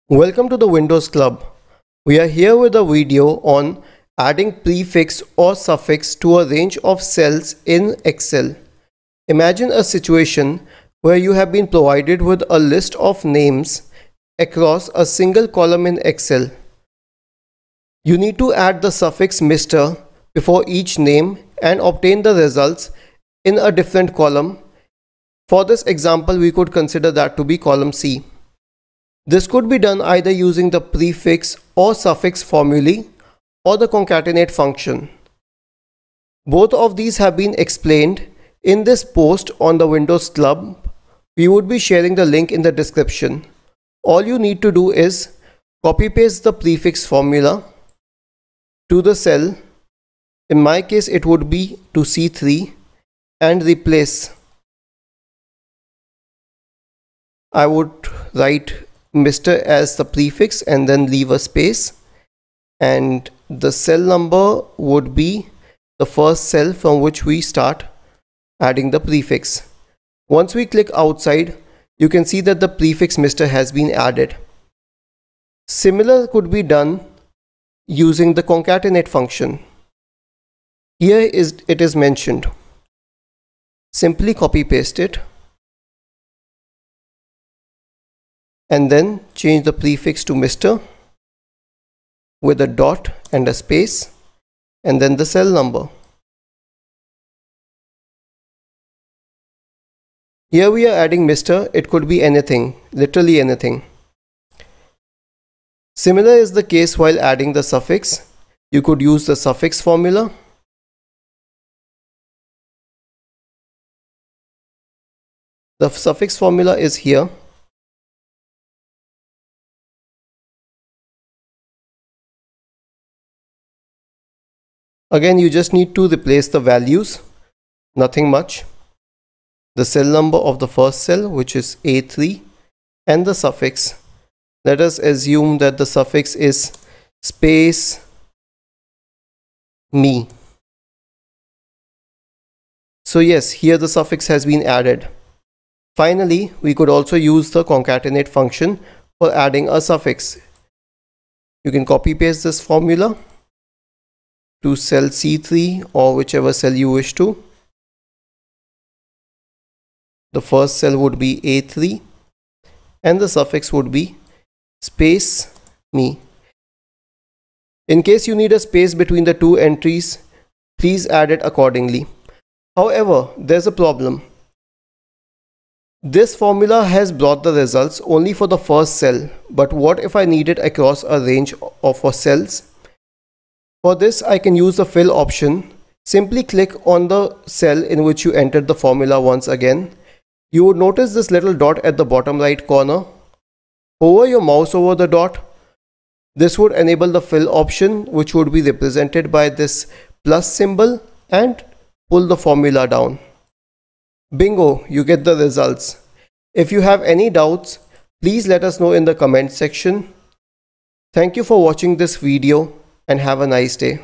Welcome to the Windows Club. We are here with a video on adding prefix or suffix to a range of cells in Excel. Imagine a situation where you have been provided with a list of names across a single column in Excel. You need to add the suffix Mr. before each name and obtain the results in a different column. For this example, we could consider that to be column C. This could be done either using the prefix or suffix formulae or the concatenate function. Both of these have been explained in this post on the Windows Club. We would be sharing the link in the description. All you need to do is copy paste the prefix formula to the cell. In my case, it would be to C3 and replace. I would write Mr. as the prefix and then leave a space, and the cell number would be the first cell from which we start adding the prefix. Once we click outside, you can see that the prefix Mr. has been added. Similar could be done using the concatenate function. Here it is mentioned. Simply copy paste it and then change the prefix to Mr. with a dot and a space and then the cell number. Here we are adding Mr. It could be anything, literally anything. Similar is the case while adding the suffix. You could use the suffix formula. The suffix formula is here. Again, you just need to replace the values, nothing much. The cell number of the first cell, which is A3, and the suffix. Let us assume that the suffix is space me. So yes, here the suffix has been added. Finally, we could also use the concatenate function for adding a suffix. You can copy paste this formula to cell C3 or whichever cell you wish to. The first cell would be A3 and the suffix would be space me. In case you need a space between the two entries, please add it accordingly. However, there's a problem. This formula has brought the results only for the first cell, but what if I need it across a range of cells? For this, I can use the fill option. Simply click on the cell in which you entered the formula once again. You would notice this little dot at the bottom right corner. Hover your mouse over the dot. This would enable the fill option, which would be represented by this plus symbol, and pull the formula down. Bingo, you get the results. If you have any doubts, please let us know in the comment section. Thank you for watching this video and have a nice day.